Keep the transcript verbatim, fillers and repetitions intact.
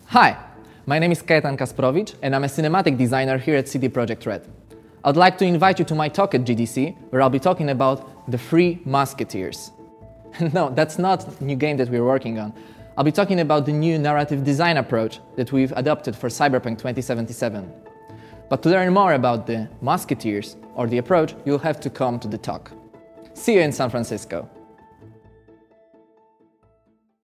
Hi, my name is Kajetan Kasprowicz and I'm a cinematic designer here at C D Projekt Red. I'd like to invite you to my talk at G D C, where I'll be talking about the Three Musketeers. No, that's not a new game that we're working on. I'll be talking about the new narrative design approach that we've adopted for Cyberpunk twenty seventy-seven. But to learn more about the Musketeers or the approach, you'll have to come to the talk. See you in San Francisco.